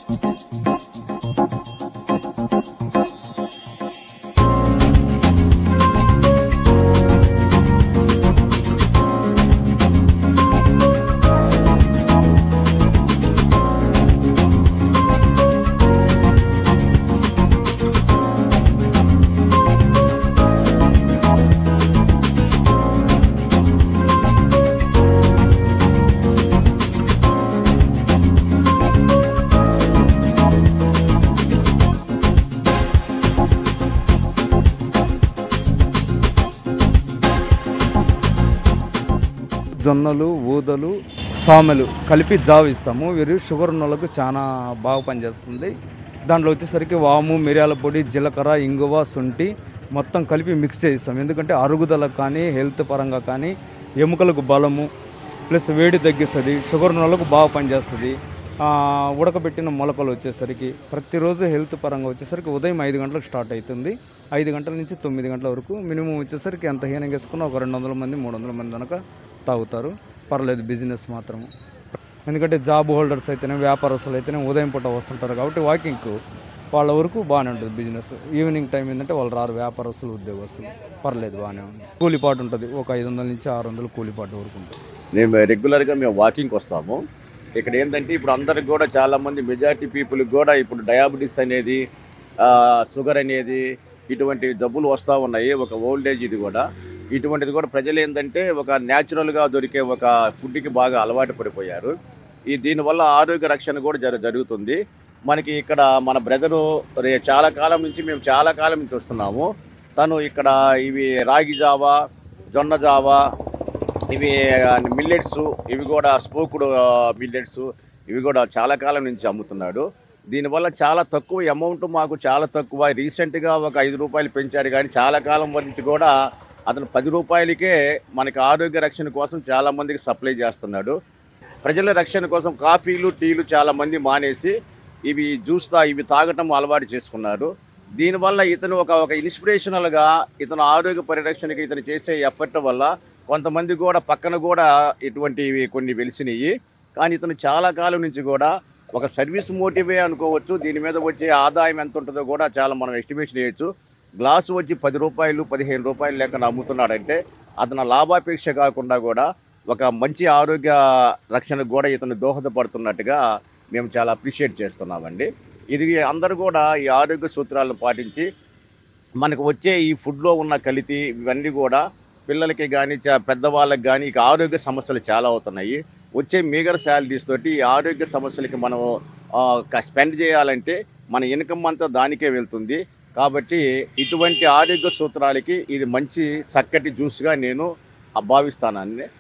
జొన్నలు, ఊదలు, సామెలు కలిపి జావ ఇస్తాము. వీరు షుగర్ ఉన్న వాళ్ళకు చాలా బాగా పనిచేస్తుంది. దాంట్లో వచ్చేసరికి వాము, మిరియాల పొడి, జీలకర్ర, ఇంగువ, శుంఠి మొత్తం కలిపి మిక్స్ చేయిస్తాం. ఎందుకంటే అరుగుదలకు కానీ హెల్త్ పరంగా కానీ ఎముకలకు బలము ప్లస్ వేడి తగ్గిస్తుంది. షుగర్ ఉన్న వాళ్ళకు బాగా పనిచేస్తుంది. ఉడకబెట్టిన మొలకలు వచ్చేసరికి ప్రతిరోజు హెల్త్ పరంగా వచ్చేసరికి ఉదయం 5 గంటలకు స్టార్ట్ అవుతుంది. 5 గంటల నుంచి 9 గంటల వరకు మినిమం వచ్చేసరికి ఎంత హీనంగా వేసుకున్నా ఒక 200 మంది 300 మంది కనుక తాగుతారు. పర్లేదు బిజినెస్ మాత్రము. ఎందుకంటే జాబ్ హోల్డర్స్ అయితేనే వ్యాపారస్తులు అయితేనే ఉదయం పూట వస్తుంటారు కాబట్టి వాకింగ్కు వాళ్ళ వరకు బాగానే ఉంటుంది బిజినెస్. ఈవినింగ్ టైం ఏంటంటే వాళ్ళు రారు, వ్యాపారస్తులు ఉద్యోగస్తులు. పర్లేదు బాగానే ఉంది. కూలిపాటు ఉంటుంది, ఒక 500 నుంచి 600 కూలిపాటు వరకు ఉంటుంది. మేము రెగ్యులర్గా వాకింగ్కి వస్తాము. ఇక్కడ ఏంటంటే ఇప్పుడు అందరికి కూడా చాలామంది మెజారిటీ పీపుల్కి కూడా ఇప్పుడు డయాబెటీస్ అనేది, షుగర్ అనేది ఇటువంటి జబ్బులు వస్తూ ఉన్నాయి. ఒక ఓల్డేజ్ ఇది కూడా ఇటువంటిది కూడా ప్రజలు ఏంటంటే ఒక న్యాచురల్గా దొరికే ఒక ఫుడ్కి బాగా అలవాటు పడిపోయారు. దీనివల్ల ఆరోగ్య రక్షణ కూడా జరుగుతుంది. మనకి ఇక్కడ మన బ్రదరు చాలా కాలం నుంచి మేము చాలా కాలం నుంచి వస్తున్నాము. తను ఇక్కడ ఇవి రాగి జావా, జొన్న జావా, ఇవి మిల్లెట్స్, ఇవి కూడా స్పోక్డ్ మిల్లెట్స్, ఇవి కూడా చాలా కాలం నుంచి అమ్ముతున్నాడు. దీనివల్ల చాలా తక్కువ అమౌంట్, మాకు చాలా తక్కువ. రీసెంట్గా ఒక 5 రూపాయలు పెంచారు, కానీ చాలా కాలం నుంచి కూడా అతను 10 రూపాయలకే మనకి ఆరోగ్య రక్షణ కోసం చాలామందికి సప్లై చేస్తున్నాడు. ప్రజల రక్షణ కోసం కాఫీలు, టీలు చాలామంది మానేసి ఇవి తాగటం అలవాటు చేసుకున్నారు. దీనివల్ల ఇతను ఒక ఇన్స్పిరేషనల్గా ఇతను ఆరోగ్య పరిరక్షణకి ఇతను చేసే ఎఫర్ట్ వల్ల కొంతమంది కూడా పక్కన కూడా ఇటువంటివి కొన్ని వెలిసినాయి. కానీ ఇతను చాలా కాలం నుంచి కూడా ఒక సర్వీస్ మోటివే అనుకోవచ్చు. దీని మీద వచ్చే ఆదాయం ఎంత ఉంటుందో కూడా చాలా మనం ఎస్టిమేషన్ చేయొచ్చు. గ్లాసు వచ్చి 10 రూపాయలు 15 రూపాయలు లెక్కన అమ్ముతున్నాడంటే అతను లాభాపేక్ష కాకుండా కూడా ఒక మంచి ఆరోగ్య రక్షణకు కూడా ఇతను దోహదపడుతున్నట్టుగా మేము చాలా అప్రిషియేట్ చేస్తున్నామండి. ఇది అందరూ కూడా ఈ ఆరోగ్య సూత్రాలను పాటించి మనకు వచ్చే ఈ ఫుడ్లో ఉన్న కల్తీ ఇవన్నీ కూడా పిల్లలకి కానీ పెద్దవాళ్ళకి కానీ ఇక ఆరోగ్య సమస్యలు చాలా అవుతున్నాయి. వచ్చే మీగర్ శాలరీస్ తోటి ఈ ఆరోగ్య సమస్యలకి మనం స్పెండ్ చేయాలంటే మన ఇన్కమ్ అంతా దానికే వెళ్తుంది. కాబట్టి ఇటువంటి ఆరోగ్య సూత్రాలకి ఇది మంచి చక్కటి జ్యూస్గా నేను భావిస్తానండి.